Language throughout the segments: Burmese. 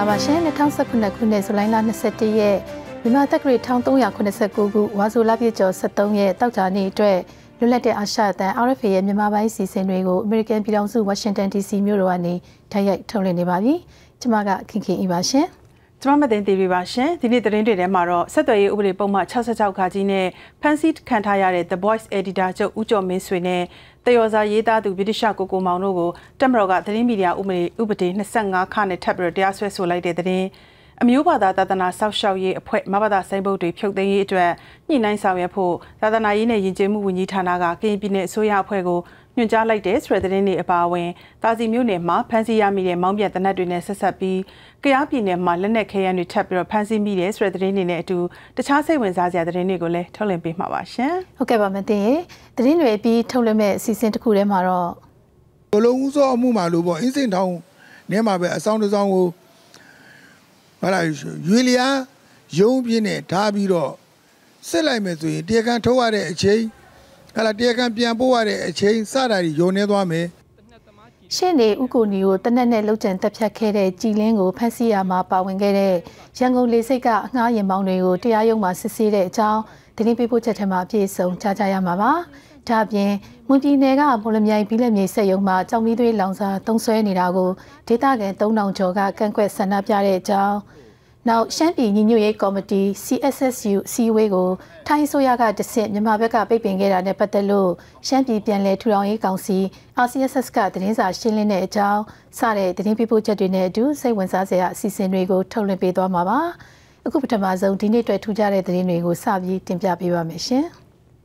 လာပါရှင်2019ခုနှစ်ဇူလိုင်လ21ရက်မြန်မာတက္ကရာ1389ခုဝါဆိုလပြည့်ကျော်73ရက်တောက်ကြနေ့အတွက်လွတ်လပ်တဲ့အာရှအသံ RFA ရဲ့မြန်မာပိုင်းစီစဉ်တွေကို American ပြည်ထောင်စု Washington DC မြို့တော်ကနေတိုက်ရိုက်ထုတ်လွှင့်နေပါပြီ။ကျွန်မကခင်ခင်ဤပါရှင်။ကျွန်မမသိသေးပါရှင်။ဒီနေ့သတင်းတွေထဲမှာတော့ဆက်သွယ်ရေးဥပဒေပုံမှန်66ခါကြီးနဲ့ဖန်ဆီးခံထားရတဲ့ The Voice Editor ချုပ်ဦးကျော်မင်းဆွေနဲ့တယောဇာရေးသားသူဗြိတိရှကိုကိုမောင်တို့ကိုတက်မတော်ကသတင်းမီဒီယာဥပဒေ25ခါနဲ့ထပ်ပြီးတရားစွဲဆိုလိုက်တဲ့သတင်းအမျိုးဘာသာသာသနာစောင့်ရှောက်ရေးအဖွဲ့မဘာသာစိုင်းဘုတ်တွေဖြုတ်သိမ်းရေးအတွက်ညှိနှိုင်းဆောင်ရွက်ဖို့သာသနာရေးနဲ့ယဉ်ကျေးမှုဝန်ကြီးဌာနကကရင်ပြည်နယ်အစိုးရအဖွဲ့ကိုညွှန်ကြားလိုက်တဲ့ဆိုတဲ့သတင်းတွေအပါအဝင်တာစီမြို့နယ်မှာဖမ်းဆီးရမိတဲ့မောင်းပြတ်တနက်တွေနဲ့ဆက်ဆက်ပြီးကယားပြည်နယ်မှာလက်နက်ခဲယမ်းတွေထပ်ပြီးဖမ်းဆီးမိတဲ့ဆိုတဲ့သတင်းတွေနဲ့အတူတခြားစိတ်ဝင်စားစရာသတင်းတွေကိုလည်းထုတ်လွှင့်ပေးမှာပါရှင်။ဟုတ်ကဲ့ပါမသိရင်သတင်းတွေပြီးထုတ်လွှင့်မဲ့အစီအစဉ်တစ်ခုထဲမှာတော့ဘလုံးဦးစောအမှုမှာလို့ပေါ့အင်းစိန်ထောင်ထဲမှာပဲအဆောင်တစ်ဆောင်ကိုဟာလာရွေလျာရုံးပြင်းနဲ့ထားပြီးတော့စစ်လိုက်မယ်ဆိုရင်တရားခံထုတ်ရတဲ့အချိန်ဟာလာတရားခံပြန်ပို့ရတဲ့အချိန်စတာတွေယုံနေသွားမယ်ရှင်းနေဥကိုနီကိုတနက်နဲ့လှုပ်ကြံတက်ဖြတ်ခဲ့တဲ့ကြည်လင်းကိုဖမ်းဆီးရမှာပါဝင်ခဲ့တဲ့ရန်ကုန်လေဆိပ်ကအငှားရင်မောင်းတွေကိုတရားရုံးမှာစစ်ဆေးတဲ့အကြောင်းသတင်းပေးပို့ချက်ထဲမှာအပြည့်အစုံကြားကြရမှာပါ။ဒါ့အပြင်မွန်ပြည်နယ်ကမော်လမြိုင်ပြည်လက်မြေစက်ရုံမှာကြောင်မီးသွေးလောင်စာသုံးစွဲနေတာကိုဒေသခံ3000ကျော်ကကန့်ကွက်ဆန္ဒပြတဲ့အကြောင်းနောက်ရှမ်းပြည်ညီညွတ်ရေးကော်မတီ CSSU စီဝေးကိုထိုင်းဆိုရကတဆင့်မြန်မာဘက်ကပိတ်ပင်ခဲ့တာနဲ့ပတ်သက်လို့ရှမ်းပြည်ပြည်လဲထူထောင်ရေးကောင်စီ RCSS ကသတင်းစာရှင်းလင်းတဲ့အကြောင်းစတဲ့သတင်းပေးပို့ချက်တွေနဲ့အတူစိတ်ဝင်စားစရာအစီအစဉ်တွေကိုထုတ်လွှင့်ပေးသွားမှာပါအခုပထမဆုံးဒီနေ့အတွက်ထူးခြားတဲ့သတင်းတွေကိုစပြီးတင်ပြပေးပါမယ်ရှင်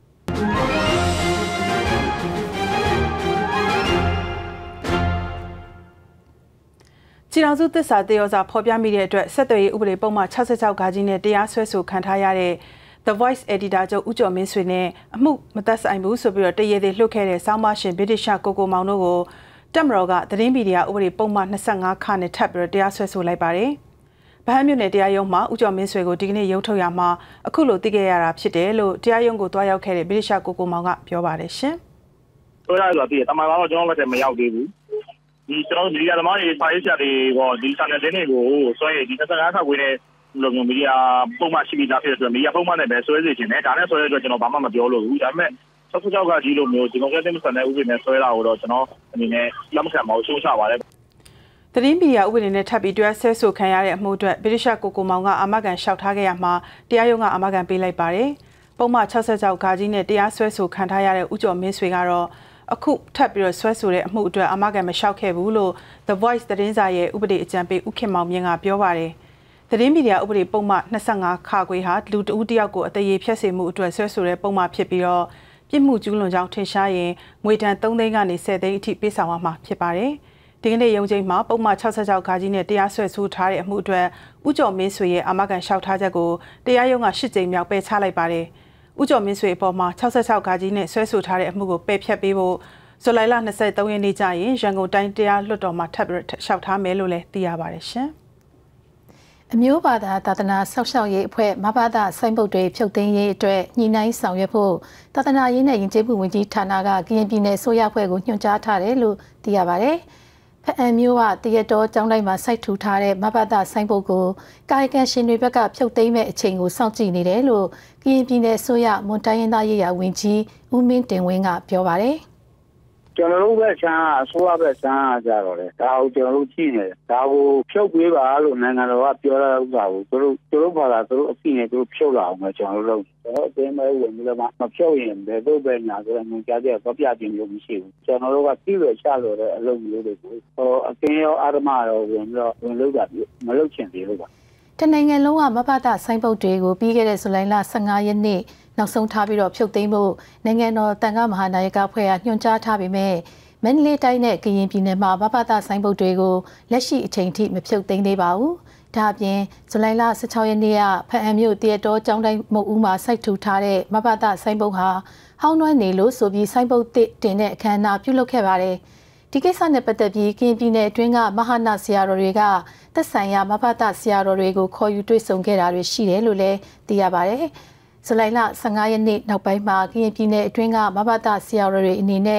ပြည်ထောင်စုသစ္စာတယောဇာဖော်ပြမိတဲ့အတွက်ဆက်သွယ်ရေးဥပဒေပုံမှန်66ခါကြီးနဲ့တရားစွဲဆိုခံထားရတဲ့ The Voice Editor ချုပ်ဦးကျော်မင်းဆွေနဲ့အမှုမသက်ဆိုင်ဘူးဆိုပြီးတော့တရေသေးလှုပ်ခဲ့တဲ့စောင်းမရှင်ဗြိတိရှကိုကိုမောင်တို့ကိုတက်မတော်ကသတင်းမီဒီယာဥပဒေပုံမှန်25ခါနဲ့ထပ်ပြီးတရားစွဲဆိုလိုက်ပါတယ်။ဗဟန်းမြို့နယ်တရားရုံးမှာဦးကျော်မင်းဆွေကိုဒီကနေ့ရုံးထုတ်ရမှာအခုလိုသိခဲ့ရတာဖြစ်တယ်လို့တရားရုံးကိုတွားရောက်ခဲ့တဲ့ဗြိတိရှကိုကိုမောင်ကပြောပါတယ်ရှင်။ဆိုရတော့ဒီတမန်တော်ကျွန်တော်လက်ထက်မရောက်သေးဘူးဒီကျွန်တော်မီဒီယာသမားတွေစာရေးဆရာတွေပေါ့ဒီ channel တင်းတွေကိုဆွဲဒီ25ခါခွေးနဲ့လို့မီဒီယာပုံမှန်ရှိပြီးသားဖြစ်တဲ့အတွက်မီဒီယာပုံမှန်နဲ့ပဲဆွဲစေချင်တယ်ဒါနဲ့ဆွဲရတဲ့အတွက်ကျွန်တော်ဘာမှမပြောလို့ဘူးဒါပေမဲ့66ကကြီးလို့မျိုးဒီမိုကရက်တစ်မဆန်တဲ့ဥပဒေနဲ့ဆွဲတာကိုတော့ကျွန်တော်အနေနဲ့လက်မခံပါဘူးရှင်းချပါတယ်သတင်းမီဒီယာဥပဒေနဲ့ထပ်ပြီးတွဲဆဲဆိုခံရတဲ့အမှုအတွက်ဗြိတိရှကိုကိုမောင်ကအာမခံလျှောက်ထားခဲ့ရမှာတရားရုံးကအာမခံပေးလိုက်ပါတယ်ပုံမှန်66ခါကြီးနဲ့တရားစွဲဆိုခံထားရတဲ့ဦးကျော်မင်းဆွေကတော့အခုထပ်ပြီးဆွဲဆိုတဲ့အမှုအတွက်အာမခံမလျှောက်ခဲ့ဘူးလို့ The Voice သတင်းစာရဲ့ဥပဒေအကြံပေးဦးခင်မောင်မြင့်ကပြောပါတယ်။သတင်းမီဒီယာဥပဒေပုံမှန်25ခါခွေဟာလူတဦးတယောက်ကိုအသေးဖြတ်စေမှုအတွက်ဆွဲဆိုတဲ့ပုံမှန်ဖြစ်ပြီးတော့ပြစ်မှုကျူးလွန်ကြောင်းထင်ရှားရင်ငွေဒဏ်3သိန်းကနေ10သိန်းအထိပေးဆောင်ရမှာဖြစ်ပါတယ်။ဒီကနေ့ရုံးချိန်မှာပုံမှန်66ခါကြီးနဲ့တရားစွဲဆိုထားတဲ့အမှုအတွက်ဦးကျော်မင်းဆွေရဲ့အာမခံလျှောက်ထားချက်ကိုတရားရုံးက8ကြိမ်မြောက်ပယ်ချလိုက်ပါတယ်။ဦးကျော်မင်းဆွေအပေါ်မှာ66ခါကြီးနဲ့ဆွဲဆိုထားတဲ့အမှုကိုပယ်ဖျက်ပေးဖို့ဇူလိုင်လ23ရက်နေ့ကျရင်ရန်ကုန်တိုင်းတရားလွှတ်တော်မှာထပ်ပြီးလျှောက်ထားမယ်လို့လည်းသိရပါတယ်ရှင်။အမျိုးဘာသာသာသနာစောင့်ရှောက်ရေးအဖွဲ့မဘာသာစိုင်းဘုတ်တွေဖြုတ်သိမ်းရေးအတွက်ညှိနှိုင်းဆောင်ရွက်ဖို့သာသနာရေးနဲ့ယဉ်ကျေးမှုဝန်ကြီးဌာနကကရင်ပြည်နယ်ဆိုရအဖွဲ့ကိုညွှန်ကြားထားတယ်လို့သိရပါတယ်။ဖအံမျိုးကတရတော်ကျောင်းတိုင်းမှာစိုက်ထူထားတဲ့မဘာသာစိုင်းဘုတ်ကိုကာယကံရှင်တွေဘက်ကဖြုတ်သိမ်းမဲ့အချိန်ကိုစောင့်ကြည့်နေတယ်လို့ကရင်ပြည်နယ်ဆိုရမွန်တိုင်းရင်းသားရေးရာဝန်ကြီးဦးမင်းတင်ဝင်းကပြောပါတယ်ကျွန်တော်တို့ပဲချမ်းအစိုးရပဲချမ်းကြတော့လေဒါကိုကျွန်တော်တို့ကြည့်နေတယ်ဒါကိုဖြုတ်ပေးပါလို့နိုင်ငံတော်ကပြောတဲ့ဥစ္စာကိုသူတို့ဘာသာသူတို့အပြည့်နဲ့သူတို့ဖြုတ်လာအောင်ပဲကျွန်တော်တို့လုပ်ကျွန်တော်အတင်းမဲ့ဝင်ပြီးတော့မဖြုတ်ရင်ဘယ်တော့ပဲညာဆိုတော့ငွေကြားတဲ့ပြပြခြင်းမျိုးမရှိဘူးကျွန်တော်တို့ကပြီးရချလို့တဲ့အလုပ်မျိုးတွေကိုအတင်းရောအာရမရောဝင်လုပ်တာမလုပ်ချင်သေးလို့ပါတနိုင်ငံလုံးကမဘာသာစိုင်းဘုတ်တွေကိုပြီးခဲ့တဲ့ဇူလိုင်လ15ရက်နေ့နောက်ဆုံးထားပြီးတော့ဖြုတ်သိမ်းဖို့နိုင်ငံတော်တန်ခါမဟာနာယကဖွဲ့ကညွှန်ကြားထားပေမဲ့မန္တလေးတိုင်းနဲ့ကရင်ပြည်နယ်မှာမဘာသာစိုင်းဘုတ်တွေကိုလက်ရှိအချိန်ထိမဖြုတ်သိမ်းသေးပါဘူး။ဒါအပြင်ဇူလိုင်လ16ရက်နေ့ကဖအံမြို့တရတော်ကျောင်းတိုင်းမုတ်ဦးမှာစိုက်ထူထားတဲ့မဘာသာစိုင်းဘုတ်ဟာဟောင်းနွမ်းနေလို့ဆိုပြီးစိုင်းဘုတ်တင်တဲ့အခမ်းအနားပြုလုပ်ခဲ့ပါတယ်။ဒီကိစ္စနဲ့ပတ်သက်ပြီးကရင်ပြည်နယ်အတွင်းကမဟာနာဆရာတော်တွေကသက်ဆိုင်ရာမဘာသာဆရာတော်တွေကိုခေါ်ယူတွေ့ဆုံခဲ့တာတွေရှိတယ်လို့လည်းသိရပါတယ်။ဇူလိုင်လ15ရက်နေ့နောက်ပိုင်းမှာကရင်ပြည်နယ်အတွင်းကမဘာသာဆရာတော်တွေအနေနဲ့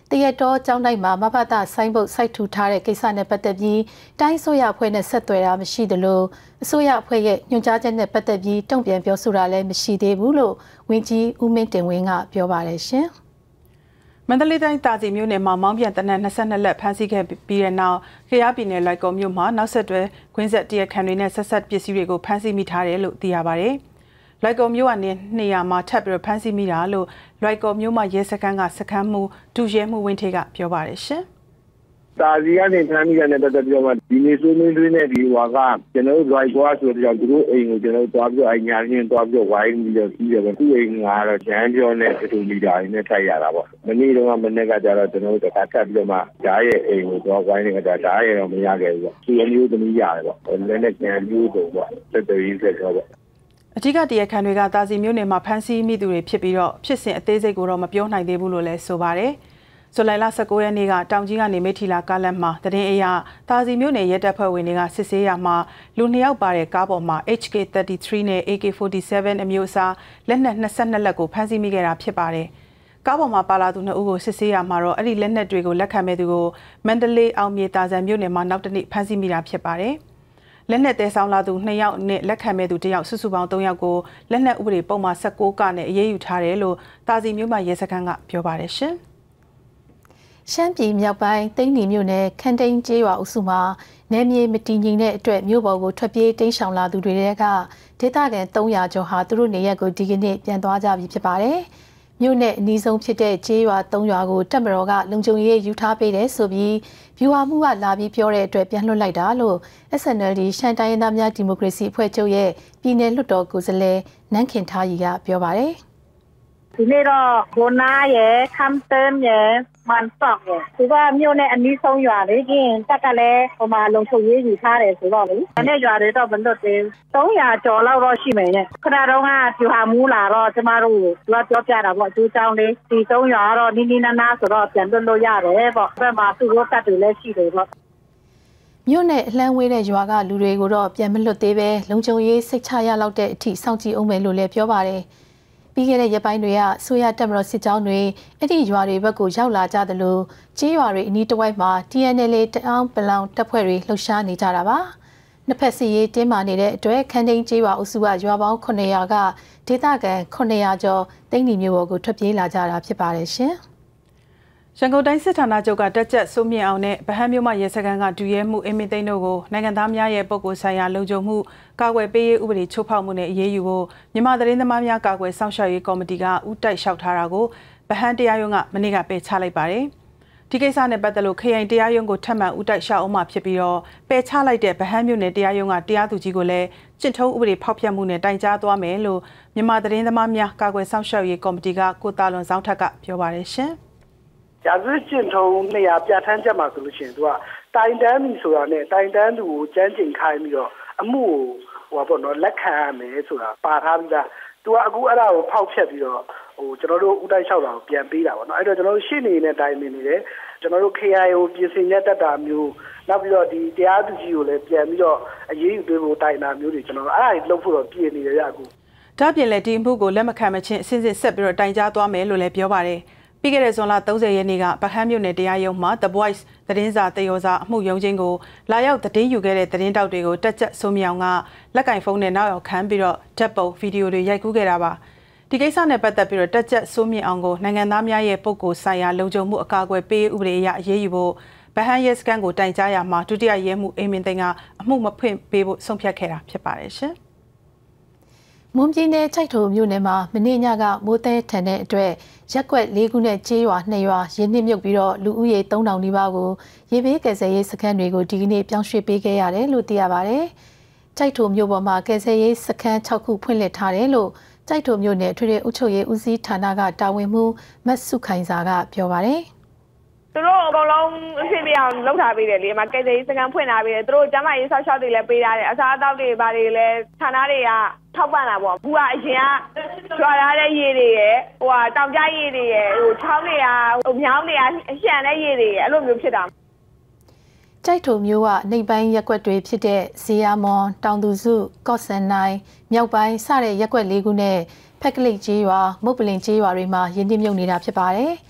တရက်တော်ကျောင်းတိုင်းမှာမဖတ်တာဆိုင်းဘုတ်စိုက်ထူထားတဲ့ကိစ္စနဲ့ပတ်သက်ပြီးတိုင်းဆိုရအဖွဲ့နဲ့ဆက်သွယ်တာမရှိသလိုအစိုးရအဖွဲ့ရဲ့ညွှန်ကြားချက်နဲ့ပတ်သက်ပြီးတုံ့ပြန်ပြောဆိုတာလည်းမရှိသေးဘူးလို့ဝန်ကြီးဦးမင်းတင်ဝင်းကပြောပါတယ်ရှင်မန္တလေးတိုင်းတာစီမြို့နယ်မှာမောင်းပြန်တနက်22လက်ဖမ်းဆီးခဲ့ပြီးတဲ့နောက်ခရပြည်နယ်လိုက်ကော်မြို့မှာနောက်ဆက်တွဲကွင်းဆက်တရက်ခံတွေနဲ့ဆက်ဆက်ပစ္စည်းတွေကိုဖမ်းဆီးမိထားတယ်လို့သိရပါတယ်။လိုက်ကော်မြို့ကနေနေရာမှာထပ်ပြီးဖမ်းဆီးမိတာလို့လိုက်ကော်မြို့မှာရဲစခန်းကစခန်းမှုဒုရဲမှုဝင်းထေးကပြောပါတယ်ရှင်။တာစီကနေဖမ်းမိတဲ့ပတ်သက်ပြီးတော့ဒီနေ့စိုးမင်းတွင်းနဲ့ဒီဟွာကကျွန်တော်တို့ right ကွာဆိုတော့သူတို့အိမ်ကိုကျွန်တော်တို့သွားပြီးညာချင်းသွားပြီးဝိုင်းပြီးတော့ပြီးတယ်ပဲသူ့အိမ်ကတော့ဂျမ်းပြောနဲ့တူမီတာနဲ့ထိုက်ရတာပေါ့မနေ့တော့မနေ့ကကြတော့ကျွန်တော်တို့တစ်ခါထပ်ပြီးတော့မှဓာတ်ရဲ့အိမ်ကိုသွားဝိုင်းနေတာဓာတ်ရဲ့တော့မရခဲ့ဘူးပေါ့သူအမျိုးသမီးရတယ်ပေါ့လည်းနဲ့ဂျမ်းမျိုးဆိုပေါ့သက်တရီဆက်တော့ပေါ့အထူးကတရားခံတွေကတာစီမြို့နယ်မှာဖမ်းဆီးမိသူတွေဖြစ်ပြီးတော့ဖြစ်စဉ်အသေးစိတ်ကိုတော့မပြောနိုင်သေးဘူးလို့လည်းဆိုပါတယ်ဇူလိုင်လ19ရက်နေ့ကတောင်ကြီးကနေမိထီလာကားလမ်းမှာတရင်အရာတာစီမြို့နယ်ရဲတပ်ဖွဲ့ဝင်တွေကစစ်ဆေးရမှာလူ2ယောက်ပါတဲ့ကားပေါ်မှာ HK33 နဲ့ AK47 အမျိုးအစားလက်နက်22လက်ကိုဖမ်းဆီးမိခဲ့တာဖြစ်ပါတယ်။ကားပေါ်မှာပါလာသူ2ဦးကိုစစ်ဆေးရမှာတော့အဲ့ဒီလက်နက်တွေကိုလက်ခံမဲ့သူကိုမန္တလေးအောင်မြေတာဆန်မြို့နယ်မှာနောက်တနေ့ဖမ်းဆီးမိတာဖြစ်ပါတယ်။လက်နက်တဲဆောင်လာသူ2ယောက်နဲ့လက်ခံမဲ့သူ1ယောက်စုစုပေါင်း3ယောက်ကိုလက်နက်ဥပဒေပုံမှန်19ကနဲ့အရေးယူထားတယ်လို့တာစီမြို့မှာရဲစခန်းကပြောပါတယ်ရှင်။ရှမ်းပြည်မြောက်ပိုင်းတိန်းနီမြို့နယ်ခန်းတိန်ကျေးရွာအုပ်စုမှာနယ်မြေမတည်ငြိမ်တဲ့အတွက်မြို့ပေါ်ကိုထွက်ပြေးတိမ်းရှောင်လာသူတွေကဒေသခံ300ကျော်ဟာသူတို့နေရက်ကိုဒီကနေ့ပြန်သွားကြပြီဖြစ်ပါတယ်။မြို့နယ်အနီးဆုံးဖြစ်တဲ့ကျေးရွာ3ရွာကိုတပ်မတော်ကလုံခြုံရေးယူထားပေးတယ်ဆိုပြီးဗျူဟာမှုကလာပြီးပြောတဲ့အတွက်ပြန်လွှတ်လိုက်တာလို့ SNLD ရှမ်းတိုင်းရင်းသားများဒီမိုကရေစီအဖွဲ့ချုပ်ရဲ့ပြည်내လွှတ်တော်ကိုယ်စားလှယ်နန်းခင်ထားရီကပြောပါတယ်။ဒီနေ့တော့ဘိုနာရဲ့ခမ်တန်ရဲ့မန်ဆော့ရဲ့သူကမြို့နဲ့အနီးဆုံးရွာလေးကင်းတက်ကလည်းဟိုမှာလုံခြုံရေးယူထားတယ်ဆိုတော့လေ။အဲ့ရွာတွေတော့ဘယ်လိုသေး300ကျော်လောက်တော့ရှိမယ်နဲ့ခဏတော့ကပြူဟာမူးလာတော့ကျမတို့သူကပြောပြတာပေါ့အကျိုးကြောင့်လေးဒီ3ရွာတော့နီးနီးနားနားဆိုတော့ပြန်လွတ်လို့ရတယ်ပေါ့။ဘက်မှာသူ့ရောကတ်တွေလည်းရှိတယ်ပေါ့။မြို့နယ်အလှမ်းဝေးတဲ့ရွာကလူတွေကိုတော့ပြန်မလွတ်သေးပဲလုံခြုံရေးစိတ်ချရလောက်တဲ့အထိစောင့်ကြည့်အောင်မယ်လို့လည်းပြောပါတယ်။ပြီးခဲ့တဲ့ရက်ပိုင်းတွေကဆိုရတက်မတော်စစ်ကြောင်းတွေအဲ့ဒီရွာတွေဘက်ကိုရောက်လာကြသလိုကြေးရွာတွေအနီးတစ်ဝိုက်မှာ TNL တအောင်းပလောင်တပ်ဖွဲ့တွေလှုပ်ရှားနေကြတာပါနှစ်ဖက်စစ်ရေးတင်းမာနေတဲ့အတွက်ခန်းတိန်ကြေးရွာအုပ်စုကရွာပေါင်း900ကဒေသခံ900ကျော်တိန်းနီမြို့ပေါ်ကိုထွက်ပြေးလာကြတာဖြစ်ပါတယ်ရှင်ရန်ကုန်တိုင်းစစ်ဌာနချုပ်ကတက်ကြက်စိုးမြင့်အောင်နဲ့ဗဟန်းမြို့မှာရဲစခန်းကဒူရဲမှုအမင်းသိန်းတို့ကိုနိုင်ငံသားများရဲ့ပုဂ္ဂိုလ်ဆိုင်ရာလုံခြုံမှုကာကွယ်ပေးရေးဥပဒေချိုးဖောက်မှုနဲ့အရေးယူဖို့မြန်မာသတင်းသမားများကာကွယ်စောင့်ရှောက်ရေးကော်မတီကဥတိုက်လျှောက်ထားတာကိုဗဟန်းတရားရုံးကမနေ့ကပယ်ချလိုက်ပါတယ်။ဒီကိစ္စနဲ့ပတ်သက်လို့ခရိုင်တရားရုံးကိုထပ်မံဥတိုက်လျှောက်အောင်မှဖြစ်ပြီးတော့ပယ်ချလိုက်တဲ့ဗဟန်းမြို့နယ်တရားရုံးကတရားသူကြီးကိုလည်းကျင့်ထုံးဥပဒေဖောက်ဖျက်မှုနဲ့တိုင်ကြားသွားမယ်လို့မြန်မာသတင်းသမားများကာကွယ်စောင့်ရှောက်ရေးကော်မတီကကိုတာလွန်ဆောင်ထက်ကပြောပါတယ်ရှင်။ရာဇဝတ်ကျင့်ထုံးနေရာပြဋ္ဌာန်းချက်မှာဆိုလို့ရှိရင်သူကတိုင်တန်းပြီဆိုတာနဲ့တိုင်တန်းသူကိုကြမ်းကျင်ခိုင်းပြီးတော့အမှုကိုဟိုပေါ့နော်လက်ခံရမယ်ဆိုတာပါထားပြီးသားသူကအခုအဲ့ဒါကိုဖောက်ဖျက်ပြီးတော့ကျွန်တော်တို့ဥတိုက်လျှောက်တာကိုပြန်ပေးတာပေါ့နော်အဲ့တော့ကျွန်တော်တို့ရှင်းနေတဲ့တိုင်ပင်နေတယ်ကျွန်တော်တို့ KIO ပြင်ဆင်ရက်တက်တာမျိုးနောက်ပြီးတော့ဒီတရားသူကြီးကိုလည်းပြန်ပြီးတော့အရေးယူပေးဖို့တိုင်တာမျိုးတွေကျွန်တော်တို့အဲ့ဒါတွေလုပ်ဖို့တော့ပြည်နေရအခုဒါပြင်လည်းဒီအမှုကိုလက်မခံမချင်းအစစ်စစ်ဆက်ပြီးတော့တိုင်ကြားသွားမယ်လို့လည်းပြောပါတယ်ပြီးခဲ့တဲ့ဇွန်လ30ရက်နေ့ကဗဟန်းမြို့နယ်တရားရုံးမှာ The Voice သတင်းစာတယောစာအမှုရုံးချင်းကိုလာရောက်သတင်းယူခဲ့တဲ့သတင်းတောက်တွေကိုတက်ကြက်စိုးမြောင်ကလက်ကင်ဖုန်းနဲ့နောက်ရောက်ခန်းပြီးတော့ဓာတ်ပုံဗီဒီယိုတွေရိုက်ကူးခဲ့တာပါဒီကိစ္စနဲ့ပတ်သက်ပြီးတော့တက်ကြက်စိုးမြင့်အောင်ကိုနိုင်ငံသားများရဲ့ပုဂ္ဂိုလ်ဆိုင်ရာလုံခြုံမှုအကာအကွယ်ပေးဥပဒေအရအရေးယူဖို့ဗဟန်းရဲစခန်းကိုတိုင်ကြားရမှာဒုတိယရဲမှုအိမ်မင်းသိန်းကအမှုမဖွင့်ပေးဖို့ဆုံးဖြတ်ခဲ့တာဖြစ်ပါတယ်ရှင်မွန်ပြည်နယ်ချိုက်ထိုမြို့နယ်မှာမနေ့ညကမိုးသည်ထန်တဲ့အတွက်ရက်ကွက်၄ခုနဲ့ကျေးရွာ2ရွာရင်းနှီးမြုပ်ပြီးတော့လူဦးရေ3000နီးပါးကိုရေဘေးကယ်ဆယ်ရေးစခန်းတွေကိုဒီကနေ့ပြောင်းရွှေ့ပေးခဲ့ရတယ်လို့သိရပါတယ်။ချိုက်ထိုမြို့ပေါ်မှာကယ်ဆယ်ရေးစခန်း6ခုဖွင့်လှစ်ထားတယ်လို့ချိုက်ထိုမြို့နယ်ထွေထွေအုပ်ချုပ်ရေးဦးစီးဌာနကတာဝန်မှူးမတ်စုခိုင်စာကပြောပါတယ်။သူတို့အကုန်လုံးအဖြစ်ပြအောင်လုပ်ထားပေးတယ်လေ။မကယ်ဆယ်ရေးစခန်းဖွင့်ထားပေးတယ်။သူတို့ကျန်းမာရေးဆောက်ရှောက်တွေလည်းပေးထားတယ်။အစားအသောက်တွေဘာတွေလည်းဌာနတွေကထောက်ပံ့တာပေါ့ဘူးကအရင်ကကြွာထားတဲ့ရေတွေရယ်ဟိုတောင်ကျရေတွေရယ်ဟိုချောင်းတွေကမြောင်းတွေကအရှံတဲ့ရေတွေရယ်အဲ့လိုမျိုးဖြစ်တာကြိုက်ထိုမျိုးကနှိပ်ပိုင်းရက်ကွက်တွေဖြစ်တဲ့ဇီယာမွန်တောင်သူစုကော့ဆန်နိုင်မြောက်ပိုင်းစတဲ့ရက်ကွက်၄ခုနဲ့ဖက်ကလိတ်ကျေးရွာမုတ်ပလင်ကျေးရွာတွေမှာရင်းနှီးမြုပ်နေတာဖြစ်ပါတယ်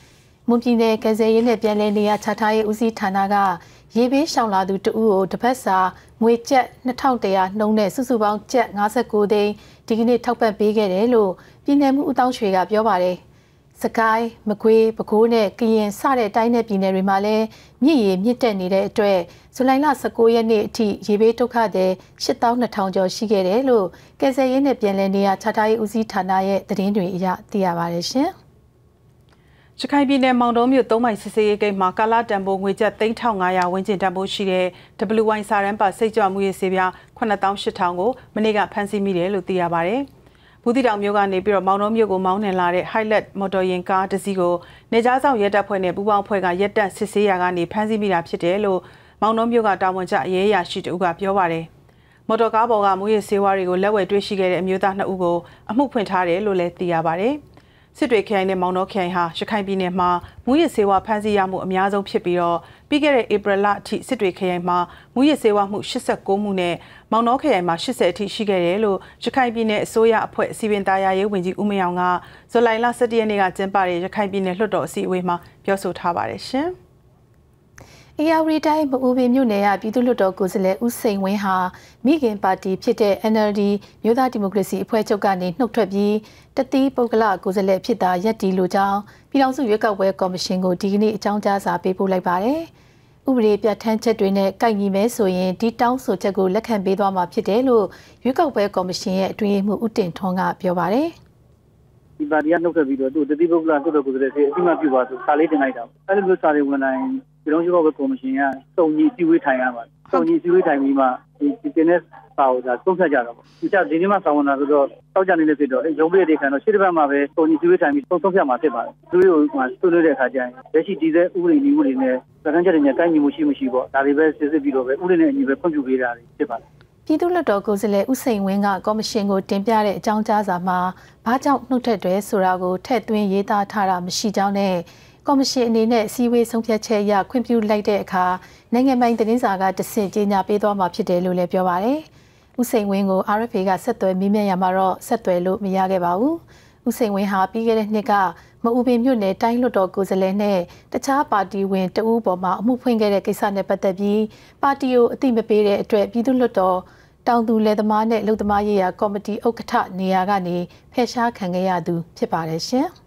မွန်ပြည်နယ်ကစဲရဲနဲ့ပြန်လည်နေရာချထားရေးဦးစီးဌာနကရေဘေးရှောင်လာသူတဦးကိုတစ်ပတ်စာငွေကျပ်2100နှုန်းနဲ့စုစုပေါင်းကျပ်59သိန်းဒီကနေ့ထောက်ပံ့ပေးခဲ့တယ်လို့ပြည်내မှုဦးတောင်းရွှေကပြောပါတယ်။စကိုင်းမကွေးပဲခူးနဲ့ကရင်စတဲ့တိုင်းနယ်ပြည်နယ်တွေမှာလည်းမြစ်ရေမြင့်တက်နေတဲ့အတွက်ဇူလိုင်လ19ရက်နေ့အထိရေဘေးဒုက္ခသည်8200ကျော်ရှိခဲ့တယ်လို့ကစဲရဲနဲ့ပြန်လည်နေရာချထားရေးဦးစီးဌာနရဲ့သတင်းတွေအရသိရပါတယ်ရှင်။ရခိုင်ပြည်နယ်မောင်တုံးမြို့3မိုင်စစ်စေးရေးဂိတ်မှာကာလတန်ဖိုးငွေကျပ်3500ဝန်းကျင်တန်ဖိုးရှိတဲ့ WY စာရန်ပါစိတ်ကြွမှုရေးဆေးပြား9800ကိုမနေ့ကဖမ်းဆီးမိတယ်လို့သိရပါတယ်။ဘူးတီတောင်မြို့ကနေပြီးတော့မောင်တုံးမြို့ကိုမောင်းနှင်လာတဲ့ Highlight မော်တော်ယာဉ်ကားတစ်စီးကိုနေကြားဆောင်ရဲတပ်ဖွဲ့နဲ့ပူးပေါင်းအဖွဲ့ကရက်တက်စစ်ဆေးရာကနေဖမ်းဆီးမိတာဖြစ်တယ်လို့မောင်တုံးမြို့ကတာဝန်ကျအရေးအရာရှိတူကပြောပါတယ်။မော်တော်ကားပေါ်ကမူရေးဆေးဝါးတွေကိုလက်ဝယ်တွေ့ရှိခဲ့တဲ့အမျိုးသား2ဦးကိုအမှုဖွင့်ထားတယ်လို့လည်းသိရပါတယ်။စစ်တွေခရိုင်နဲ့မောင်နှောခရိုင်ဟာရခိုင်ပြည်နယ်မှာမူရစ်ဆေးဝါးဖမ်းဆီးရမှုအများဆုံးဖြစ်ပြီးတော့ပြီးခဲ့တဲ့ဧပြီလအထိစစ်တွေခရိုင်မှာမူရစ်ဆေးဝါးမှု89မှုနဲ့မောင်နှောခရိုင်မှာ80အထိရှိခဲ့တယ်လို့ရခိုင်ပြည်နယ်အစိုးရအဖွဲ့စီပင်သားရေးဝန်ကြီးဦးမင်းအောင်ကဇူလိုင်လ17ရက်နေ့ကကျင်းပတဲ့ရခိုင်ပြည်နယ်လွှတ်တော်အစည်းအဝေးမှာပြောဆိုထားပါတယ်ရှင်။အေယာဝတီတိုင်းမအူပင်မြို့နယ်ကပြည်သူ့လွှတ်တော်ကိုယ်စားလှယ်ဦးစိန်ဝင်းဟာမိခင်ပါတီဖြစ်တဲ့ NLD မြို့သားဒီမိုကရေစီအဖွဲ့ချုပ်ကနေနှုတ်ထွက်ပြီးတတိပုဂ္ဂလကိုယ်စားလှယ်ဖြစ်တာရပ်တည်လိုကြောင်းပြည်ထောင်စုရွေးကောက်ပွဲကော်မရှင်ကိုဒီကနေ့အကြောင်းကြားစာပေးပို့လိုက်ပါတယ်။ဥပဒေပြဋ္ဌာန်းချက်တွေနဲ့ကိုက်ညီမဲဆိုရင်ဒီတောင်းဆိုချက်ကိုလက်ခံပေးသွားမှာဖြစ်တယ်လို့ရွေးကောက်ပွဲကော်မရှင်ရဲ့အတွင်းရေးမှူးဦးတင်ထွန်းကပြောပါတယ်။ဒီပါတီကနှုတ်ထွက်ပြီးတော့သူတတိပုဂ္ဂလကိုယ်တော်ကိုယ်စားလှယ်အတိမပြုပါဆိုစာလေးတင်လိုက်တာ။အဲဒီလိုစာတွေဝင်တိုင်းပြည်ထောင်စုရွေးကောက်ပွဲကော်မရှင်ကစုံညီစည်းဝေးထိုင်ရပါတယ်။စုံညီစည်းဝေးထိုင်ပြီးမှဒီတင်တဲ့စာကိုဒါသုံးဖြတ်ကြတာပေါ့။ဒီနေ့မှစာဝင်တာဆိုတော့တောက်ကြနေတဲ့ဖြစ်တော့ရုံးပိတ်တဲ့ခံတော့ရှေ့တစ်ပတ်မှာပဲစုံညီစည်းဝေးထိုင်ပြီးသုံးဖြတ်မှာဖြစ်ပါတယ်။သူတို့ကဆွေးနွေးတဲ့အခါကျရင်လက်ရှိတည်တဲ့ဥပဒေမျိုးတွေနဲ့စံတန်းချက်တွေနဲ့ကိုက်ညီမှုရှိမရှိပေါ့ဒါတွေပဲစစ်စစ်ပြီးတော့ပဲဥပဒေနဲ့အညီပဲဖွင့်ပြပေးတာဖြစ်ပါတယ်။ပြည်သူ့လွှတ်တော်ကိုယ်စားလှယ်ဦးစိန်ဝင်းကကော်မရှင်ကိုတင်ပြတဲ့အကြောင်းကြားစာမှာဘာကြောင့်နှုတ်ထွက်တယ်ဆိုတာကိုထည့်သွင်းရေးသားထားတာမရှိကြောင်းနဲ့ကော်မရှင်အနေနဲ့စီဝေးဆုံးဖြတ်ချက်အရခွင့်ပြုလိုက်တဲ့အခါနိုင်ငံပိုင်သတင်းစာကတဆင့်ကြေညာပေးသွားမှာဖြစ်တယ်လို့လည်းပြောပါတယ်။ဦးစိန်ဝင်းကို RFA ကဆက်သွယ်မေးမြန်းရမှာတော့ဆက်သွယ်လို့မရခဲ့ပါဘူး။ဦးစိန်ဝင်းဟာပြီးခဲ့တဲ့နှစ်ကမအူပင်မြို့နယ်တိုင်းလွှတ်တော်ကိုယ်စားလှယ်နဲ့တခြားပါတီဝင်တဦးပေါ်မှာအမှုဖွင့်ခဲ့တဲ့ကိစ္စနဲ့ပတ်သက်ပြီးပါတီကိုအသိမပေးတဲ့အတွက်ပြည်သူ့လွှတ်တော်တောင်သူလယ်သမားနဲ့အလုပ်သမားရေးရာကော်မတီဥက္ကဋ္ဌနေရာကနေဖယ်ရှားခံခဲ့ရသူဖြစ်ပါတယ်ရှင်။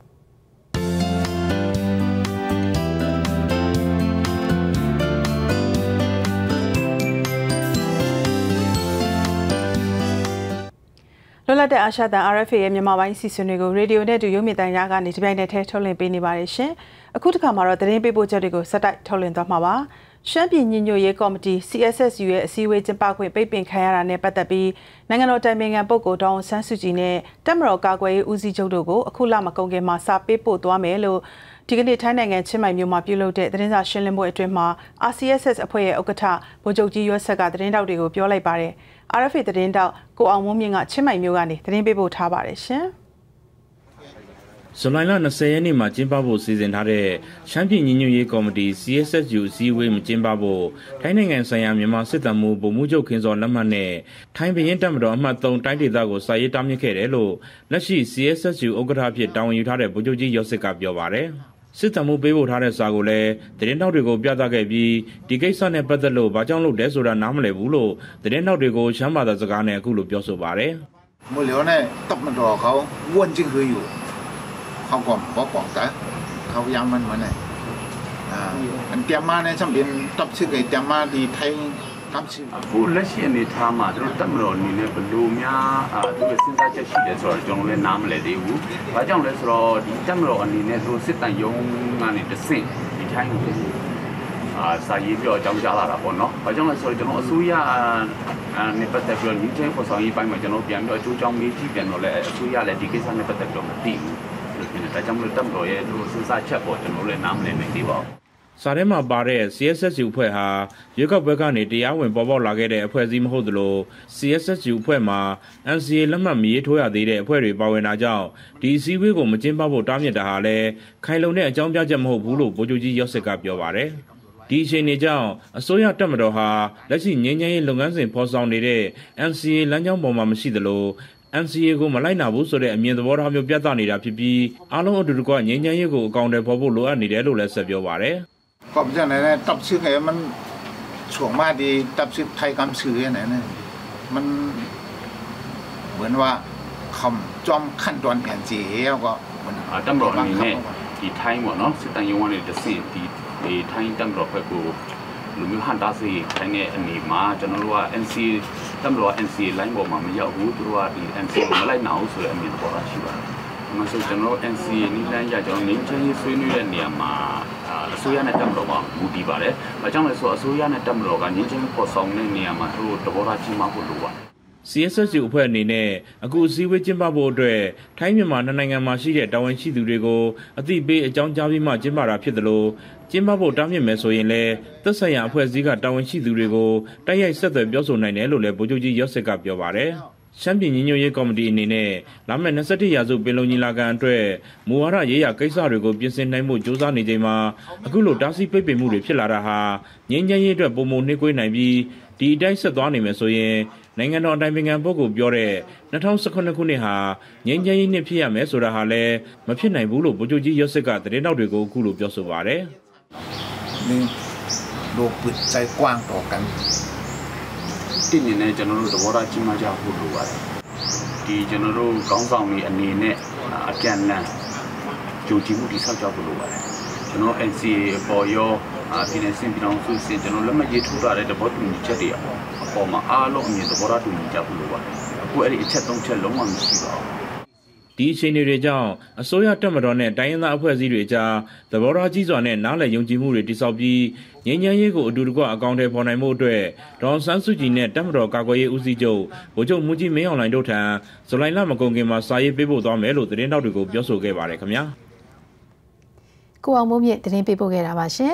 လွတ်လပ်တဲ့အာရှတန် RFA ရဲ့မြန်မာပိုင်းစီစဉ်တွေကိုရေဒီယိုနဲ့တူရုပ်မြင်သံကြားကနေဒီပိုင်းနဲ့ထဲထုတ်လွှင့်ပေးနေပါတယ်ရှင်။အခုတစ်ခါမှာတော့သတင်းပေးပို့ချက်တွေကိုစက်တိုက်ထုတ်လွှင့်သွားမှာပါ။ရှမ်းပြည်ညီညွတ်ရေးကော်မတီ CSSU ရဲ့အစည်းအဝေးကျင်းပခွင့်ပိတ်ပင်ခံရတာနဲ့ပတ်သက်ပြီးနိုင်ငံတော်တိုင်ပင်ခံပုဂ္ဂိုလ်ဒေါ်အောင်ဆန်းစုကြည်နဲ့တပ်မတော်ကာကွယ်ရေးဦးစီးချုပ်တို့ကိုအခုလမကုန်ခင်မှာစာပေးပို့သွားမယ်လို့ဒီကနေ့ထိုင်းနိုင်ငံချင်းမိုင်မြို့မှာပြုလုပ်တဲ့သတင်းစာရှင်းလင်းပွဲအတွင်းမှာ RCSS အဖွဲ့ရဲ့ဥက္ကဋ္ဌဗိုလ်ချုပ်ကြီးရွက်ဆက်ကသတင်းတောက်တွေကိုပြောလိုက်ပါတယ်။ RFA သတင်းတောက်ကိုအောင်မိုးမြင့်ကချင်းမိုင်မြို့ကနေသတင်းပေးပို့ထားပါတယ်ရှင်။ဇူလိုင်လ20ရက်နေ့မှာကျင်းပဖို့စီစဉ်ထားတဲ့ရှမ်းပြည်ညီညွတ်ရေးကော်မတီ CSSU အစည်းအဝေးမကျင်းပဖို့ထိုင်းနိုင်ငံဆိုင်ရာမြန်မာစစ်တပ်မှူးဗိုလ်မှူးချုပ်ခင်စောလက်မှတ်နဲ့ထိုင်းဘရင်တပ်မတော်အမှတ်3တိုင်းဒေသကိုစာရေးတားမြစ်ခဲ့တယ်လို့လက်ရှိ CSSU ဥက္ကဋ္ဌဖြစ်တာဝန်ယူထားတဲ့ဗိုလ်ချုပ်ကြီးရော့စစ်ကပြောပါတယ်။စစ်တပ်မှုပေးပို့ထားတဲ့စာကိုလည်းသတင်းထောက်တွေကိုပြသခဲ့ပြီးဒီကိစ္စနဲ့ပတ်သက်လို့ဘာကြောင့်လုပ်တယ်ဆိုတာနားမလည်ဘူးလို့သတင်းထောက်တွေကိုရှမ်းဘာသာစကားနဲ့အခုလိုပြောဆိုပါတယ်။မလို့နဲ့တပ်မတော်เขาဝန်ကျင်ခွေอยู่เขาก่อนบอกแต่เขายามมันเนี่ยอันเตรียมมาเนี่ยฉันเป็นตับชื่อไอ้เตรียมมาดีไทยตับชื่อအခုလက်ရှိအနေထားမှာတို့တပ်မတော်အနေနဲ့ဘယ်လိုများသူရဲ့စဉ်းစားချက်ရှိတယ်ဆိုတော့ကျွန်တော်လည်းနားမလည်သေးဘူး။ဘာကြောင့်လဲဆိုတော့ဒီတပ်မတော်အနေနဲ့သူစစ်တမ်းရုံးကနေတဆင့်ဒီထိုင်းကိုစာရေးပြောအကြောင်းကြားလာတာပေါ့နော်။ဘာကြောင့်လဲဆိုတော့ကျွန်တော်အစိုးရနဲ့ပတ်သက်ပြီးတော့ညီချင်းပေါ်ဆောင်ရေးပိုင်းမှာကျွန်တော်ပြန်ပြီးအကျိုးကြောင့်မေးကြည့်ပြန်တော့လည်းအစိုးရလည်းဒီကိစ္စနဲ့ပတ်သက်ပြီးတော့မသိဘူး။ဒါကြောင့်မလို့တပ်မတော်ရဲ့သူစဉ်းစားချက်ပေါ်ကျွန်တော်လည်းနားမလည်နိုင်သေးပါဘူး။စာထဲမှာပါတဲ့ CSSU အဖွဲ့ဟာရွေးကောက်ပွဲကနေတရားဝင်ပေါ်ပေါက်လာခဲ့တဲ့အဖွဲ့အစည်းမဟုတ်သလို CSSU အဖွဲ့မှာ NCA လက်မှတ်မရေးထိုးရသေးတဲ့အဖွဲ့တွေပါဝင်တာကြောင့်ဒီအစည်းအဝေးကိုမကျင်းပဖို့တားမြစ်တာဟာလည်းခိုင်လုံတဲ့အကြောင်းပြချက်မဟုတ်ဘူးလို့ဗိုလ်ချုပ်ကြီးရော့စစ်ကပြောပါတယ်။ဒီအချိန်တွေကြောင့်အစိုးရတပ်မတော်ဟာလက်ရှိငြိမ်းချမ်းရေးလုပ်ငန်းစဉ်ဖော်ဆောင်နေတဲ့ NCA လမ်းကြောင်းပေါ်မှာမရှိသလို NCA ကိုမလိုက်နာဘူးဆိုတဲ့အမြင်သဘောထားမျိုးပြသနေတာဖြစ်ပြီးအားလုံးအတူတကွငြိမ်းချမ်းရေးကိုအကောင့်တွေပေါ်ဖို့လိုအပ်နေတယ်လို့လည်းဆက်ပြောပါတယ်။ကောပြန်နေတပ်စစ်ကมันช่วงมาดีတပ်စစ်ไทยกำสื่อเนี่ยมันเหมือนว่าคำจอมขั้นตอน NCA ก็มันตำรวจนี่เนี่ยที่ไทยหมดเนาะสิตังยงวันนี้จะสิ่งที่ไทยตำรวจไปกูหรือมีหันตาสีไทยเนี่ยอันนี้มาจะนั่นว่า NC ตำรวจ NC ไล่บอกมาไม่ยาวหูตัวว่าดี NC มาไล่หนาวสุดอันนี้ตัวราชิวะมันสุดจะนั่น NC นี่ไล่ยาจะนิ่งใช้สวยนี่เนี่ยมาสุยาในตำรวจมาบูดีบาร์เลยมาจังเลยสุยาในตำรวจกันนิ่งใช้พอสองเนี่ยมาทุกตัวราชิมาพูดรู้ว่า CSS အဖွဲ့အနေနဲ့အခုအစည်းအဝေးကျင်းပဖို့အတွက်ထိုင်းမြန်မာနိုင်ငံမှာရှိတဲ့တာဝန်ရှိသူတွေကိုအသိပေးအကြောင်းကြားပြီးမှကျင်းပတာဖြစ်တယ်လို့ကျင်းပဖို့တားမြစ်မယ်ဆိုရင်လည်းသက်ဆိုင်ရာအဖွဲ့အစည်းကတာဝန်ရှိသူတွေကိုတိုက်ရိုက်ဆက်သွယ်ပြောဆိုနိုင်တယ်လို့လည်းဗိုလ်ချုပ်ကြီးရော့စစ်ကပြောပါတယ်ရှမ်းပြည်ညီညွတ်ရေးကော်မတီအနေနဲ့လာမယ့်27ရာစုပင်လုံညီလာခံအတွက်မူဝါဒရေးရာကိစ္စတွေကိုပြင်ဆင်နိုင်မှုစ조사နေချိန်မှာအခုလိုတားဆီးပိတ်ပင်မှုတွေဖြစ်လာတာဟာငြိမ်းချမ်းရေးအတွက်ပုံမနှိကွေးနိုင်ပြီးဒီအတိုင်းဆက်သွားနိုင်မယ်ဆိုရင်နိုင်ငံတော်အတိုင်ပင်ခံပုဂ္ဂိုလ်ပြောတဲ့2019ခုနှစ်ဟာငြိမ်းချမ်းရေးနှစ်ဖြစ်ရမယ်ဆိုတာဟာလည်းမဖြစ်နိုင်ဘူးလို့ဗိုလ်ချုပ်ကြီးရော့စစ်ကသတင်းတောက်တွေကိုအခုလိုပြောဆိုပါတယ်။ဒီလိုပိတ်ใจกว้างต่อกันဒီနေ့နဲ့ကျွန်တော်တို့သဘောထားကြီးမားကြဖို့လိုပါတယ်ဒီကျွန်တော်တို့ကောင်းဆောင်တွေအနေနဲ့အပြန်အလှန်ကြိုးကြည့်မှုတိဆောက်ကြဖို့လိုပါတယ်ကျွန်တော် NCA ပေါ်ရောပြည်နယ်စင်ပြည်တော်စုစင်ကျွန်တော်လက်မရေးထိုးထားတဲ့သဘောတူညီချက်တွေအပေါ်မှာအားလုံးအမြင်သဘောထားတူညီကြဖို့လိုပါတယ်အခုအဲ့ဒီအချက်၃ချက်လုံးဝမရှိပါဘူးဒီအချိန်တွေကြောင့်အစိုးရတပ်မတော်နဲ့တိုင်းရင်းသားအဖွဲ့အစည်းတွေကြားသဘောထားကြီးစွာနဲ့နားလည်ယုံကြည်မှုတွေတည်ဆောက်ပြီးငြိမ်းချမ်းရေးကိုအတူတကွအကောင့်တွေပေါ်နိုင်မှုအတွက်ဒေါ်ဆန်းစုကြည်နဲ့တပ်မတော်ကာကွယ်ရေးဦးစီးချုပ်ဗိုလ်ချုပ်မူကြီးမင်းအောင်လှိုင်တို့ထံဇူလိုင်လမကုန်ခင်မှာစာရေးပေးပို့သွားမယ်လို့သတင်းတောက်တွေကိုပြောဆိုခဲ့ပါတယ်ခင်ဗျာကိုအောင်မိုးမြင့်သတင်းပေးပို့ခဲ့တာပါရှင်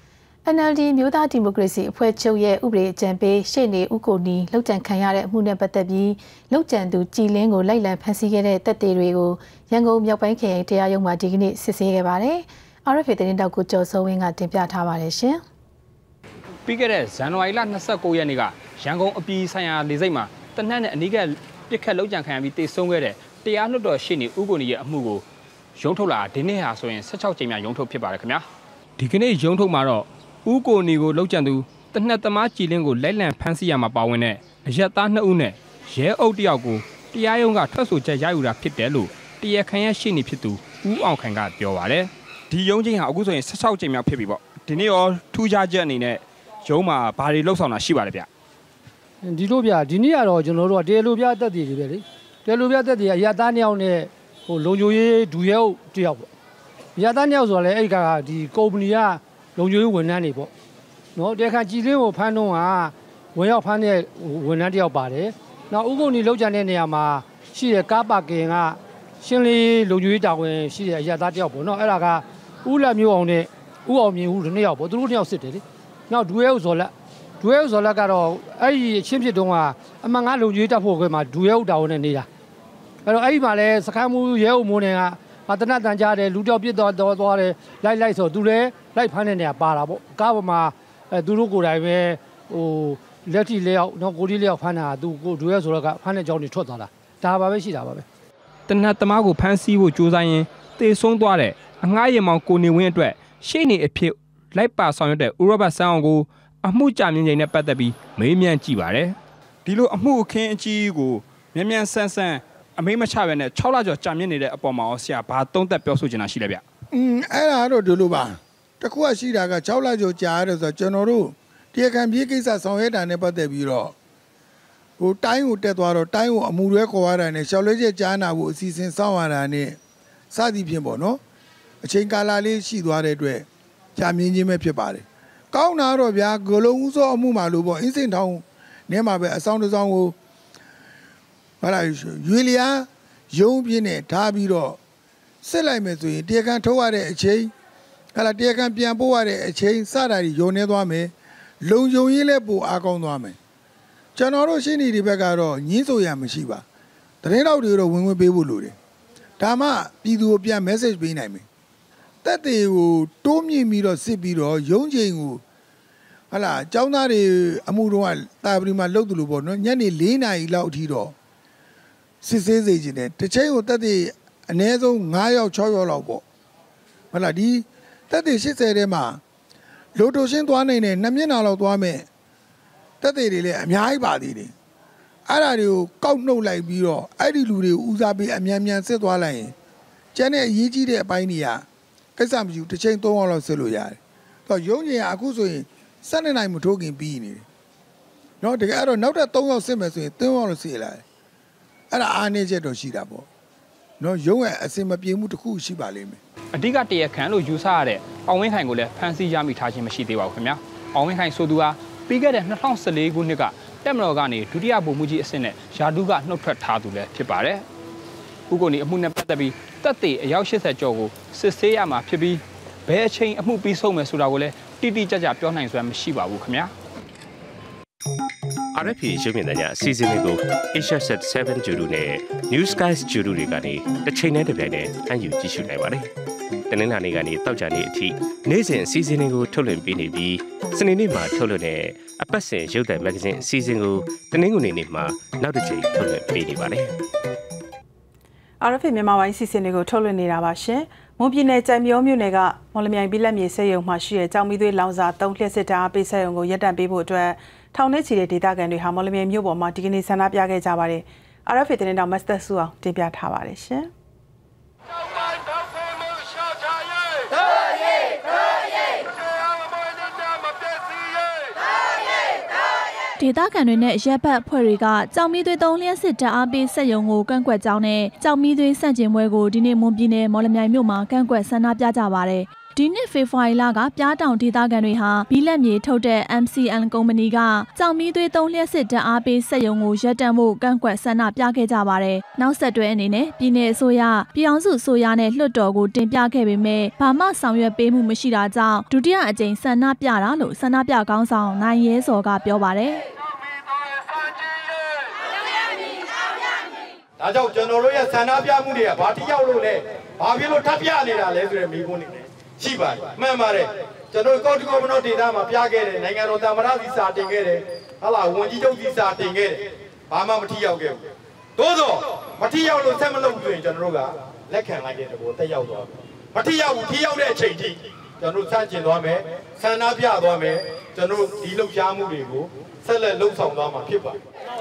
NLD မျိုးသားဒီမိုကရေစီအဖွဲ့ချုပ်ရဲ့ဥပဒေအကြံပေးရှေ့နေဦးကိုနီလောက်ကျန်ခံရတဲ့အမှုနဲ့ပတ်သက်ပြီးလောက်ကျန်သူကြည်လင်းကိုလိုက်လံဖမ်းဆီးခဲ့တဲ့တပ်တွေတွေကိုရန်ကုန်မြောက်ပိုင်းခရိုင်တရားရုံးမှာဒီကနေ့စစ်ဆေးခဲ့ပါတယ်။ RFA သတင်းတောက်ကိုကျော်စိုးဝင်းကတင်ပြထားပါတယ်ရှင်။ပြီးခဲ့တဲ့ဇန်နဝါရီလ29ရက်နေ့ကရန်ကုန်အပြည်ဆိုင်ရာလေဆိပ်မှာတနက်နဲ့အနီးကပစ်ခတ်လောက်ကျန်ခံရပြီးတေဆုံးခဲ့တဲ့တရားလွှတ်တော်ရှေ့နေဦးကိုနီရဲ့အမှုကိုရုံးထုတ်လာဒီနေ့ဟာဆိုရင်16ကြိမ်မြောက်ရုံးထုတ်ဖြစ်ပါတယ်ခင်ဗျာ။ဒီကနေ့ရုံးထုတ်မှာတော့ဦးကိုနီကိုလောက်ကျန်သူတနက်သမားကြည်လင်းကိုလိုက်လံဖမ်းဆီးရမှာပါဝင်တဲ့အရက်သား2ဦးနဲ့ရဲအုပ်တယောက်ကိုတရားရုံးကထွက်ဆိုချက်ရယူတာဖြစ်တယ်လို့တရားခံရရှိနေဖြစ်သူဦးအောင်ခိုင်ကပြောပါတယ်ဒီရုံးချင်းဟာအခုဆိုရင်16ကြိမ်မြောက်ဖြစ်ပြီပေါ့ဒီနေ့ရောထူးခြားချက်အနေနဲ့ရုံးမှာဘာတွေလှုပ်ဆောင်တာရှိပါလဲဗျဒီလိုဗျဒီနေ့ကတော့ကျွန်တော်တို့ကတရားလိုပြတက်တည်တွေပဲလေတရားလိုပြတက်တည်ကအရက်သား2ယောက်နဲ့ဟိုလုံချိုရေးဒူရဲအုပ်တယောက်ပေါ့အရက်သား2ယောက်ဆိုတော့လေအဲ့ကဒီကုမ္ပဏီကလုံခြုံရေးဝန်ထမ်းတွေပေါ့နော်တရားခံကြည်လင်းကိုဖမ်းတော့ကဝင်ရောက်ဖမ်းတဲ့ဝန်ထမ်းတယောက်ပါတယ်နောက်ဥက္ကုဏီလောက်ကျန်တဲ့နေရာမှာရှိတဲ့ကားပါကင်ကရှင်းလေးလုံခြုံရေးတာဝန်ရှိတဲ့အရသားတယောက်ပေါ့နော်အဲ့ဒါကဦးလက်မျိုးအောင်နဲ့ဦးအောင်မြင့်ဦးတို့နှစ်ယောက်ပေါ့သူတို့နှစ်ယောက်စစ်တယ်လေနောက်ဒူရဲဦးဇော်လက်ကတော့အဲ့ဒီအချင်းဖြစ်တုန်းကအမှန်5လုံခြုံရေးတပ်ဖို့ခွဲမှာဒူရဲဦးတာဝန်နဲ့နေတာအဲ့တော့အဲ့ဒီမှာလဲစခန်းမှုရဲဦးမိုးနေကတနတ်တန်ကြားတယ်လူတယောက်ပြစ်သွားတယ်လိုက်ဆိုသူလည်းလိုက်ဖမ်းတဲ့နေရာပါတာပေါ့ကားပေါ်မှာသူတို့ကိုယ်တိုင်ပဲဟိုလက်ထိလက်ရောက်နော်ကိုဒီလက်ရောက်ဖမ်းတာသူကိုဒူရဲဆိုတော့ကဖမ်းတဲ့ကြောင်းတွေထွက်သွားတာဒါပါပဲရှိတာပါပဲတနတ်သမားကိုဖမ်းဆီးဖို့ကြိုးစားရင်တေဆုံးသွားတဲ့အငှားရင်မောင်ကိုနေဝင်းအတွက်ရှေ့နေအဖြစ်လိုက်ပါဆောင်ရွက်တဲ့ဥရောပစံအောင်ကိုအမှုကြမြင့်ချိန်နဲ့ပတ်သက်ပြီးမေးမြန်းကြည့်ပါတယ်ဒီလိုအမှုအခင်းအကြီးကိုမြန်ဆန်းအမေးမချပဲနဲ့6လကျော်ကြာမြင့်နေတဲ့အပေါ်မှာဆရာဘာသုံးသက်ပြောဆိုချင်တာရှိလဲဗျအဲ့ဒါတော့ဒီလိုပါတခုကရှိတာက6လကျော်ကြာရတယ်ဆိုတော့ကျွန်တော်တို့တရားခံပြေးကိစ္စဆောင်ရွက်တာနဲ့ပတ်သက်ပြီးတော့ဟိုတိုင်းကိုတက်သွားတော့တိုင်းကိုအမှုတွေခေါ်ရတာနဲ့ရှောက်လွှဲချက်ကြားနာဖို့အစီအစဉ်စောင့်ရတာနဲ့စသည်ဖြင့်ပေါ့နော်အချိန်ကာလလေးရှိသွားတဲ့အတွက်ကြာမြင့်ခြင်းပဲဖြစ်ပါတယ်ကောင်းတာတော့ဗျာဂလုံးဦးစောအမှုမှာလို့ပေါ့အင်းစိန်ထောင်ထဲမှာပဲအဆောင်တစ်ဆောင်ကိုဟာလာရွေလျာရုံးပြင်းနဲ့ထားပြီးတော့စစ်လိုက်မယ်ဆိုရင်တရားခံထုတ်ရတဲ့အချိန်ဟာလာတရားခံပြန်ပို့ရတဲ့အချိန်စတာတွေယုံနေသွားမယ်လုံယုံရေးလည်းပိုအားကောင်းသွားမယ်ကျွန်တော်တို့ရှင်းနေဒီဘက်ကတော့ညင်းဆိုရမရှိပါသတင်းတောက်တွေတော့ဝင်ပေးဖို့လိုတယ်ဒါမှပြည်သူကိုပြန် message ပေးနိုင်မယ်တက်တွေကိုတိုးမြင့်ပြီးတော့စစ်ပြီးတော့ရုံးချိန်ကိုဟာလာចောင်းသားတွေအမှုတော့တာပရီမှာလှုပ်တယ်လို့ပေါ့နော်ညနေ4 နာရီလောက်အထိတော့စစ်ဆေးစေခြင်းနဲ့တစ်ချိန်ကိုတက်တဲ့အနည်းဆုံး9ရောက်6ရောက်လောက်ပေါ့ဟုတ်လားဒီတက်တဲ့80ထဲမှာလိုတိုရှင်းသွားနိုင်တဲ့2မျက်နှာလောက်သွားမယ်တက်တဲ့တွေလည်းအများကြီးပါသေးတယ်အဲ့ဒါတွေကိုကောက်နှုတ်လိုက်ပြီးတော့အဲ့ဒီလူတွေကိုဦးစားပေးအမြန်မြန်စစ်သွားလိုက်ရင်ကျန်တဲ့အရေးကြီးတဲ့အပိုင်းတွေကကိစ္စမရှိဘူးတစ်ချိန်3ရောက်လောက်စစ်လို့ရတယ်တော့ရုံးကြီးကအခုဆိုရင်12နိုင်မထိုးခင်ပြီးနေတယ်နော်တကယ်အဲ့တော့နောက်ထပ်3ရောက်စစ်မယ်ဆိုရင်3ရောက်လောက်စစ်လာတယ်အဲ့ဒါအားနည်းချက်တော့ရှိတာပေါ့နော်ရုံးရဲ့အစင်မပြေမှုတစ်ခုရှိပါလိမ့်မယ်အဓိကတရားခံလို့ယူဆရတဲ့အောင်ဝင်းခိုင်ကိုလည်းဖမ်းဆီးရမိထားခြင်းမရှိသေးပါဘူးခင်ဗျာအောင်ဝင်းခိုင်ဆိုသူဟာပြီးခဲ့တဲ့2014ခုနှစ်ကတက်မတော်ကနေဒုတိယဗိုလ်မှူးကြီးအဆင့်နဲ့ယာဒူးကနှုတ်ထွက်ထားသူလည်းဖြစ်ပါတယ်ဥကိုနီအမှုနဲ့ပတ်သက်ပြီးတပ်သေးအယောက်80ကျော်ကိုစစ်ဆေးရမှာဖြစ်ပြီးဘယ်အချိန်အမှုပြီးဆုံးမယ်ဆိုတာကိုလည်းတိတိကျကျပြောနိုင်စွမ်းမရှိပါဘူးခင်ဗျာ RFA ရုပ်မြင်သံကြားအစီအစဉ်လေးကို Asia Set 7 Judo နဲ့ New Skies Judo တွေကနေတစ်ချိန်နဲ့တစ်ပြိုင်တည်းအယူကြည့်ရှုနိုင်ပါတယ်။တနင်္လာနေ့ကနေတောက်ကြနေ့အထိနေ့စဉ်အစီအစဉ်လေးကိုထုတ်လွှင့်ပေးနေပြီးစနေနေ့မှာထုတ်လွှင့်တဲ့အပတ်စဉ်ရုပ်သံမဂ္ဂဇင်းအစီအစဉ်ကိုတနင်္ဂနွေနေ့မှာနောက်တစ်ချိန်ထုတ်လွှင့်ပေးနေပါတယ်။ RFA မြန်မာပိုင်းစီစဉ်တွေကိုထုတ်လွှင့်နေတာပါရှင်။မွန်ပြည်နယ်ကြိုင်မြို့မြို့နယ်ကမော်လမြိုင်ဘီလက်မြေစက်ရုံမှာရှိတဲ့ကြောင်မီသွေးလောင်စာ3လျှက်စစ်တာအပိတ်စက်ရုံကိုရပ်တန့်ပေးဖို့အတွက်ထောင်ထဲချီတဲ့ဒေသခံတွေဟာမော်လမြိုင်မြို့ပေါ်မှာဒီကနေ့ဆန္ဒပြခဲ့ကြပါတယ်။ RFA သတင်းတောင်မတ်သက်ဆူအောင်တင်ပြထားပါတယ်ရှင်။ဒေသခံတွေနဲ့ရပ်ဘက်အဖွဲ့တွေကကြောင်မီသွေး3လျှက်စစ်တာအပိတ်စက်ရုံကိုကန့်ကွက်ကြောင်းနဲ့ကြောင်မီသွေးဆန့်ကျင်ပွဲကိုဒီနေ့မွန်ပြည်နယ်မော်လမြိုင်မြို့မှာကန့်ကွက်ဆန္ဒပြကြပါတယ်။ဒီနှစ်ဖေဖော်ဝါရီလကပြားတောင်ဒေသခံတွေဟာဘီလက်မြေထုတ်တဲ့ MCN ကုမ္ပဏီကကြောင်မီသွေး3လျှက်စစ်တာအပိတ်စက်ရုံကိုရပ်တန့်ဖို့ကန့်ကွက်ဆန္ဒပြခဲ့ကြပါတယ်။နောက်ဆက်တွဲအနေနဲ့ပြည်내အစိုးရပြည်အောင်စုအစိုးရနဲ့လွှတ်တော်ကိုတင်ပြခဲ့ပေမဲ့ဘာမှဆောင်ရွက်ပေးမှုမရှိတာကြောင့်ဒုတိယအကြိမ်ဆန္ဒပြတာလို့ဆန္ဒပြခေါင်းဆောင်နိုင်ရဲစော်ကပြောပါတယ်။ဒါကြောင့်ကျွန်တော်တို့ရဲ့ဆန္ဒပြမှုတွေကဘာတိရောက်လို့လဲဘာဖြစ်လို့ထပ်ပြနေတာလဲဆိုတဲ့မိကုန်းနေတယ်ရှိပါတယ်မှန်ပါတယ်ကျွန်တော်ကော့တီကောမနောဒေတာမှာပြခဲ့တယ်နိုင်ငံတော်သမ္မတစီစာတင်ခဲ့တယ်ဟာလာဝန်ကြီးချုပ်စီစာတင်ခဲ့တယ်ဘာမှမထိရောက်ခဲ့ဘူးသို့သောမထိရောက်လို့ဆက်မလုပ်ဆိုရင်ကျွန်တော်တို့ကလက်ခံလိုက်တဲ့တဘောတက်ရောက်သွားမထိရောက်ဘူးထိရောက်တဲ့အချိန်ထိကျွန်တော်တို့စန့်ကျင်သွားမယ်ဆန္ဒပြသွားမယ်ကျွန်တော်ဒီလှုပ်ရှားမှုတွေကိုဆက်လက်လှုပ်ဆောင်သွားမှာဖြစ်ပါတယ်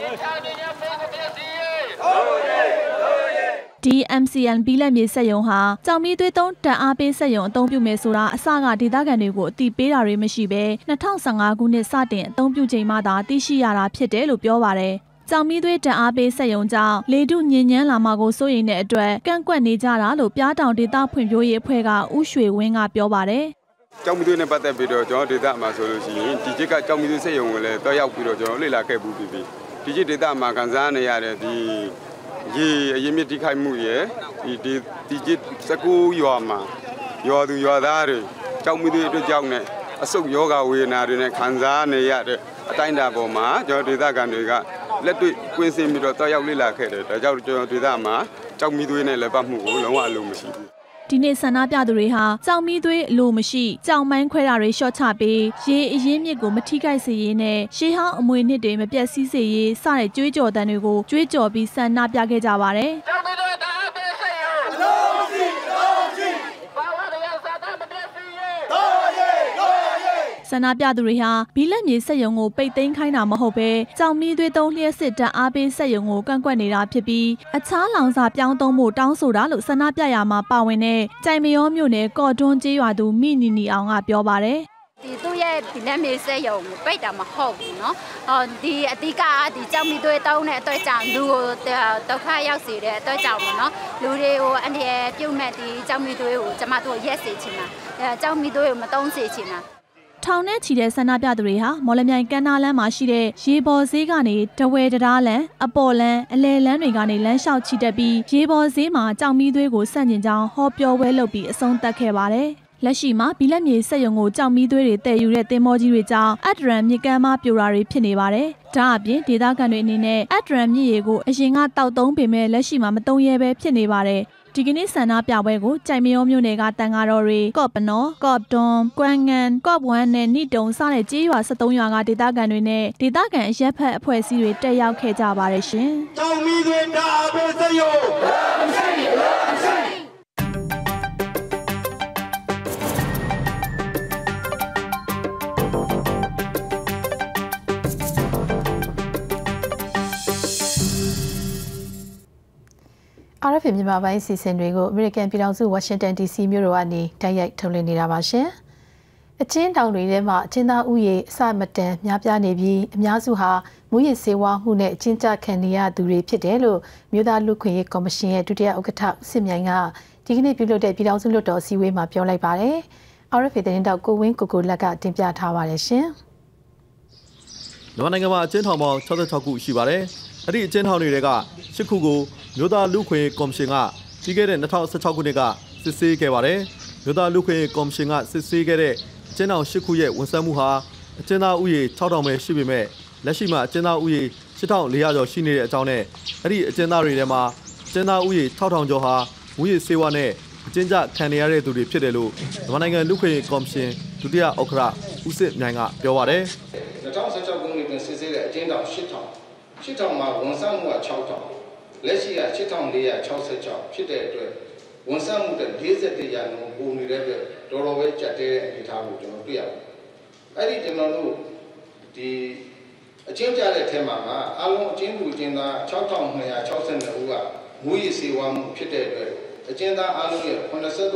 ဒီ MCN ဘီလက်မြေစက်ရုံဟာကြောင်မီသွေး3တန်အားပေးစက်ရုံအသုံးပြုမယ်ဆိုတာအစကဒေသခံတွေကိုအသိပေးတာတွေမရှိဘဲ2015ခုနှစ်စတင်အသုံးပြုချိန်မှသာသိရှိရတာဖြစ်တယ်လို့ပြောပါတယ်။ကြောင်မီသွေးတန်အားပေးစက်ရုံကြောင့်လေထုညဉ့်ညမ်းလာမှာကိုစိုးရိမ်တဲ့အတွက်ကန့်ကွက်နေကြတာလို့ပြားတောင်ဒေသဖွံ့ဖြိုးရေးအဖွဲ့ကဦးရွှေဝင်းကပြောပါတယ်။ကြောင်မီသွေးနဲ့ပတ်သက်ပြီးတော့ကျွန်တော်ဒေသမှာဆိုလို့ရှိရင်ဒီချက်ကကြောင်မီသွေးစက်ရုံကိုလည်းတွားရောက်ပြီးတော့ကျွန်တော်လေ့လာခဲ့ပြီးပြီ။ဒီချစ်ဒေသမှာကန်စားနေရတဲ့ဒီရေအရင်မြစ်တိခိုက်မှုရဲ့ဒီချစ်စကူရွာမှာရွာသူရွာသားတွေကြောင်မီသွေးအတွက်ကြောင့်နဲ့အဆုတ်ယောဂဝေဒနာတွေနဲ့ခံစားနေရတဲ့အတိုင်းအတာပေါ်မှာကျွန်တော်ဒေသခံတွေကလက်တွေ့ကွင်းစင်ပြီးတော့တွားရောက်လေ့လာခဲ့တယ်ဒါကြောင့်ကျွန်တော်ဒေသမှာကြောင်မီသွေးနဲ့လက်ပတ်မှုကိုလုံးဝအလိုမရှိဘူးဒီနေ့ဆန္ဒပြသူတွေဟာကြောင်မီသွေးအလိုမရှိကြောင်မိုင်းခွဲတာတွေရှော့ချပေးရေအရင်းမြစ်ကိုမထိခိုက်စေရေးနဲ့ရှေးဟောင်းအမွေနှစ်တွေမပြတ်စည်းစေရေးစတဲ့ကြွေးကြော်သံတွေကိုကြွေးကြော်ပြီးဆန္ဒပြခဲ့ကြပါတယ်။ကြောင်မီသွေးတအားပေးစေရအလိုမရှိဘာဝတရားစာတမပြတ်စည်းရေးတော်ရေးဆန္ဒပြသူတွေဟာဘီလက်မြေစက်ရုံကိုပိတ်သိမ်းခိုင်းတာမဟုတ်ပဲကြောင်မီသွေး3လျှက်စစ်တအားပေးစက်ရုံကိုကန့်ကွက်နေတာဖြစ်ပြီးအခြားလောင်စာပြောင်းသုံးဖို့တောင်းဆိုတာလို့ဆန္ဒပြရမှာပါဝင်တဲ့ကြိုင်မရောမြို့နယ်ကော့တွန်းကျေးရွာသူမိနီနီအောင်ကပြောပါတယ်ဒီသူ့ရဲ့ဒီလက်မြေစက်ရုံပိတ်တာမဟုတ်ဘူးเนาะဒီအတိကဒီကြောင်မီသွေးတောင်းတဲ့အတွက်ကြောင့်လူကိုဒုက္ခရောက်စေတဲ့အတွက်ကြောင့်ပေါ့နော်လူတွေကိုအန္တရာယ်ပြုတ်မဲ့ဒီကြောင်မီသွေးကိုကျမတို့ရက်စေချင်တာကြောင်မီသွေးကိုမတုံးစေချင်တာထောင်နဲ့ချီတဲ့ဆန္ဒပြသူတွေဟာမော်လမြိုင်ကမ်းနားလမ်းမှာရှိတဲ့ရေပေါ်ဈေးကနေတဝဲတရားလမ်းအပေါ်လမ်းအလဲလမ်းတွေကနေလမ်းလျှောက်ချီတက်ပြီးရေပေါ်ဈေးမှာကြောင်မီသွေးကိုဆန့်ကျင်ကြောင်းဟောပြောပွဲလုပ်ပြီးအဆုံးသတ်ခဲ့ပါတယ်။လက်ရှိမှာဘီလက်မြေစက်ရုံကိုကြောက်မီးသွေးတွေတည်ယူတဲ့သင်္ဘောကြီးတွေကြောင့်အက်ဒရန်မြစ်ကမ်းမပြိုတာတွေဖြစ်နေပါတယ်။ဒါအပြင်ဒေသခံတွေအနေနဲ့အက်ဒရန်မြစ်ရေကိုအရင်ကတောက်သုံးပေမဲ့လက်ရှိမှာမသုံးရဲပဲဖြစ်နေပါတယ်။ဒီကနေ့ဆန္ဒပြပွဲကိုကြိုင်မရောမြို့နယ်ကတန်ဃာတော်တွေကော့ပနော်ကော့တွန်ကွမ်ငန်ကော့ဝမ်နဲ့နိတုံစတဲ့ကြေးရွာ73ရွာကဒေသခံတွေနဲ့ဒေသခံအရက်ဖက်အဖွဲ့အစည်းတွေတက်ရောက်ခဲ့ကြပါတယ်ရှင်။ကြောင်မီတွေတာပဲစရုံ RFA မြန်မာပိုင်းစီစဉ်တွေကိုအမေရိကန်ပြည်ထောင်စုဝါရှင်တန် DC မြို့တော်ကနေတိုက်ရိုက်ထုတ်လွှင့်နေတာပါရှင်။အချင်းတောင်တွေထဲမှာအချင်းသားဥယေအစမတန်များပြားနေပြီးအများစုဟာမူရစ်ဆေးဝါးမှုနဲ့အချင်းကြခံနေရသူတွေဖြစ်တယ်လို့မြို့သားလူခွင့်ရေးကော်မရှင်ရဲ့ဒုတိယဥက္ကဋ္ဌဦးစစ်မြိုင်ကဒီကနေ့ပြုလုပ်တဲ့ပြည်ထောင်စုလွှတ်တော်အစည်းအဝေးမှာပြောလိုက်ပါတယ်။ RFA သတင်းတောက်ကိုဝင်းကိုလက်ကတင်ပြထားပါတယ်ရှင်။မြန်မာနိုင်ငံမှာအချင်းထောင်ပေါင်း66ခုရှိပါတယ်။အဲ့ဒီအချင်းထောင်တွေက10ခုကိုမြို့သားလူခွင့်ကော်မရှင်ကပြီးခဲ့တဲ့2016ခုနှစ်ကစစ်ဆေးခဲ့ပါတယ်။မြို့သားလူခွင့်ကော်မရှင်ကစစ်ဆေးခဲ့တဲ့အကျဉ်းထောင်10ခုရဲ့ဝန်ဆက်မှုဟာအကျဉ်းသားဥယေ6000ပဲရှိပေမဲ့လက်ရှိမှာအကျဉ်းသားဥယေ8400ကျော်ရှိနေတဲ့အကြောင်းနဲ့အဲ့ဒီအကျဉ်းသားတွေထဲမှာအကျဉ်းသားဥယေ6000ကျော်ဟာမူရစ်ဆေးဝါးနဲ့အကျဉ်းချခံနေရတဲ့သူတွေဖြစ်တယ်လို့မြန်မာနိုင်ငံလူခွင့်ကော်မရှင်ဒုတိယဥက္ကဋ္ဌဦးစစ်မြိုင်ကပြောပါတယ်။2016ခုနှစ်တွင်စစ်ဆေးတဲ့အကျဉ်းထောင်8000မှာဝန်ဆက်မှုက6000လက်ရှိက8466ဖြစ်တဲ့အတွက်ဝန်ဆက်မှုတဲ့41ရာခိုင်နှုန်းပုံနေတဲ့အတွက်တော်တော်ပဲကြက်တဲ့အနေအထားကိုကျွန်တော်တွေ့ရပါတယ်။အဲ့ဒီကျွန်တော်တို့ဒီအကျဉ်းကြတဲ့အထက်မှာအလုံးအကျဉ်းသူအကျဉ်းသား6262ဦးကမူရစ်ဆေးဝါးမှုဖြစ်တဲ့အတွက်အကျဉ်းသားအလုံးရဲ့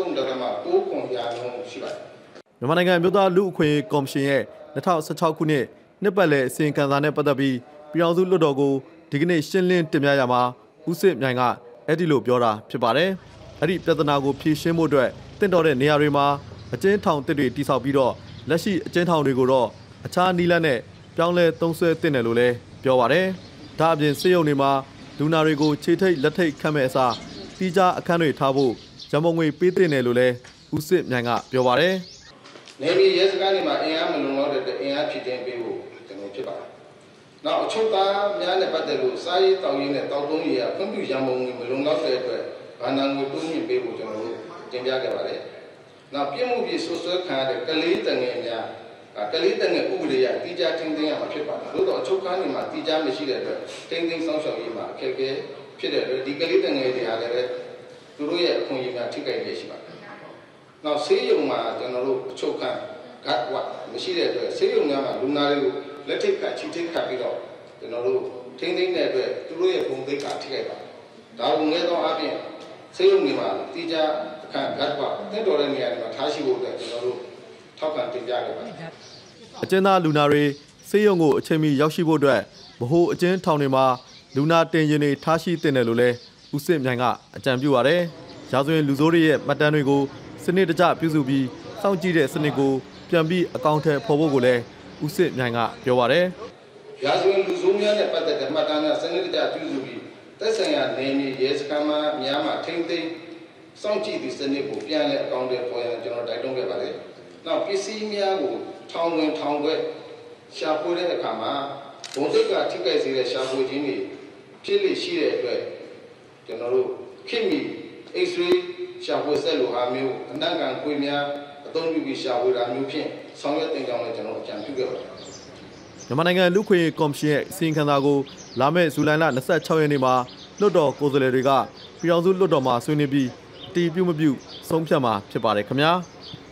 83.9%ရာခိုင်နှုန်းရှိပါတယ်။မြန်မာနိုင်ငံမြို့သားလူအခွင့်ကော်မရှင်ရဲ့2016ခုနှစ်နှစ်ပတ်လည်အစီရင်ခံစာနဲ့ပတ်သက်ပြီးပြည်ထောင်စုလွှတ်တော်ကိုဒီကနေ့ရှင်းလင်းတင်ပြရမှာဦးစစ်မြိုင်ကအဲ့ဒီလိုပြောတာဖြစ်ပါတယ်။အဲ့ဒီပြဿနာကိုဖြေရှင်းဖို့အတွက်တင့်တော်တဲ့နေရာတွေမှာအကျဉ်းထောင်တစ်တွေတိစောက်ပြီးတော့လက်ရှိအကျဉ်းထောင်တွေကိုတော့အခြားနည်းလမ်းနဲ့ပြောင်းလဲသုံးစွဲတင်တယ်လို့လည်းပြောပါတယ်။ဒါအပြင်စေယုံတွေမှာလူနာတွေကိုခြေထိတ်လက်ထိတ်ခတ်မဲ့အစားတီးခြားအခန်းတွေထားဖို့ရန်ပုံငွေပေးတင်တယ်လို့လည်းဦးစစ်မြိုင်ကပြောပါတယ်။နေပြည်ရဲစခန်းတွေမှာအင်အားမလုံလောက်တဲ့အင်အားဖြစ်တင်ပေးဖို့ကျွန်တော်ဖြစ်ပါတယ်။နောက်အချုပ်သားများနဲ့ပတ်သက်လို့စားရေးတောက်ရေးနဲ့တောက်သုံးရေးအခွင့်ပြုရန်ပုံငွေမလုံလောက်တဲ့အတွက်ဘာသာငွေတိုးမြင့်ပေးဖို့ကျွန်တော်တို့တင်ပြခဲ့ပါတယ်။နောက်ပြည်မှုပြည်ဆွဆွဲခံရတဲ့ကလေးတငယ်များကလေးတငယ်ဥပဒေအရတိကျထင်သိမ်းရမှာဖြစ်ပါတယ်။သို့တော့အချုပ်ကားတွေမှာတိကျမရှိတဲ့အတွက်ထင်သိမ်းဆောင်ရှောက်ရေးမှာအခက်အခဲဖြစ်တဲ့အတွက်ဒီကလေးတငယ်တွေအားလည်းသူတို့ရဲ့အခွင့်အရေးများထိခိုက်နေရှိပါတယ်။နောက်ဆေးရုံမှာကျွန်တော်တို့အချုပ်ခန်းဂတ်ဝတ်မရှိတဲ့အတွက်ဆေးရုံများမှာလူနာတွေကိုလက်ထိတ်ကချီထိတ်ခတ်ပြီးတော့ကျွန်တော်တို့ထင်းသိမ်းတဲ့အတွက်သူတို့ရဲ့ပုံသိက္ခာထိခိုက်ပါတယ်။ဒါကိုငဲသောအပြင်ဆေးရုံတွေမှာတိကျအခန်းဂတ်ဝတ်တက်တော်တဲ့နေရာတွေမှာထားရှိဖို့အတွက်ကျွန်တော်တို့ထောက်ခံတင်ပြခဲ့ပါတယ်။အကျဉ်းသားလူနာတွေဆေးရုံကိုအချိန်မီရောက်ရှိဖို့အတွက်ဗဟိုအကျဉ်းထောင်တွေမှာလူနာတင်ရင်တွေထားရှိတင်တယ်လို့လည်းဦးစစ်မြိုင်ကအကြံပြုပါတယ်။ရာဇဝင်လူဆိုးတွေရဲ့မှတ်တမ်းတွေကိုစနစ်တကျပြုစုပြီးစောင့်ကြည့်တဲ့စနစ်ကိုပြန်ပြီးအကောင့်ထဲပေါ်ဖို့ကိုလည်းဦးစစ်မြိုင်ကပြောပါတယ်။ရာဇဝင်လူဆိုးများနဲ့ပတ်သက်တဲ့မှတ်တမ်းများစနစ်တကျပြုစုပြီးသက်ဆိုင်ရာနယ်မြေရဲစခန်းများမှာထိမ့်သိမ်းစောင့်ကြည့်သည့်စနစ်ကိုပြန်လည်အကောင့်ထဲပေါ်ရန်ကျွန်တော်တိုက်တွန်းခဲ့ပါတယ်။နောက်ပစ္စည်းများကိုထောင်ဝင်ထောင်ခွဲရှာဖွေတဲ့အခါမှာဘုံစိတ်ကထိခိုက်စေတဲ့ရှာဖွေခြင်းတွေဖြစ်လေရှိတဲ့အတွက်ကျွန်တော်တို့ခင်မီ X-ray ရှာဖွေဆက်လိုဟာမျိုးအနံ့ကန်ခွေများအသုံးပြုပြီးရှာဖွေတာမျိုးဖြင့်ဆောင်ရွက်တင်ကြောင်းလည်းကျွန်တော်အကြံပြုခဲ့ပါတယ်မြန်မာနိုင်ငံလူခွင့်ကော်မရှင်ရဲ့အစီရင်ခံစာကိုလာမယ့်ဇူလိုင်လ26ရက်နေ့မှာလွှတ်တော်ကိုယ်စားလှယ်တွေကပြည်ထောင်စုလွှတ်တော်မှာဆွေးနွေးပြီးအတည်ပြုမပြုဆုံးဖြတ်မှာဖြစ်ပါတယ်ခင်ဗျာ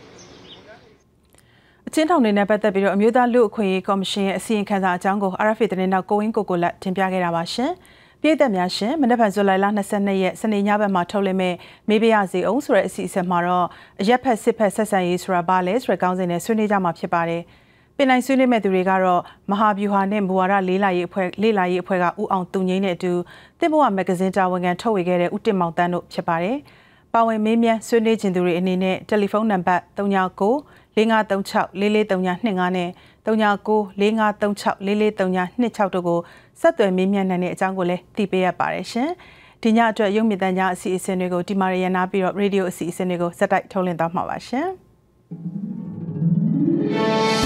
အချင်းထောင်တွေနဲ့ပတ်သက်ပြီးတော့အမျိုးသားလူ့အခွင့်အရေးကော်မရှင်ရဲ့အစီရင်ခံစာအကြောင်းကို RFA သတင်းတောက်ကိုဝင်းကိုလက်တင်ပြခဲ့တာပါရှင်ပြည်သက်များရှင်မနက်ဖြန်ဇူလိုင်လ22ရက်စနေညဘက်မှာထုတ်လွှင့်မဲ့မေးပြရစီအောင်ဆိုတဲ့အစီအစဉ်မှာတော့အရက်ဖက်စစ်ဖက်ဆက်ဆံရေးဆိုတာဘာလဲဆိုတဲ့ကောင်းစဉ်နဲ့ဆွေးနွေးကြမှာဖြစ်ပါတယ်ပင်နိုင်ဆွေးနွေးမဲ့သူတွေကတော့မဟာဗျူဟာနဲ့မူဝါဒလေးလာရေးအဖွဲ့ကဦးအောင်သူငိမ့်တဲ့အတူတစ်ဘဝမဂ္ဂဇင်းတာဝန်ခံထုတ်ဝေခဲ့တဲ့ဦးတင်မောင်တန်းတို့ဖြစ်ပါတယ်ပါဝင်မေးမြန်းဆွေးနွေးခြင်းသူတွေအနေနဲ့တယ်လီဖုန်းနံပါတ်39 5536 443925နဲ့39 5536 443926တို့ကိုဆက်သွယ်မေးမြန်းနိုင်တဲ့အကြောင်းကိုလည်းသိပေးရပါတယ်ရှင်။ဒီညအတွက်ရုပ်မြင်သံကြားအစီအစဉ်တွေကိုဒီမာရရနာပြီးတော့ရေဒီယိုအစီအစဉ်တွေကိုစက်တိုက်ထုတ်လွှင့်သွားမှာပါရှင်။။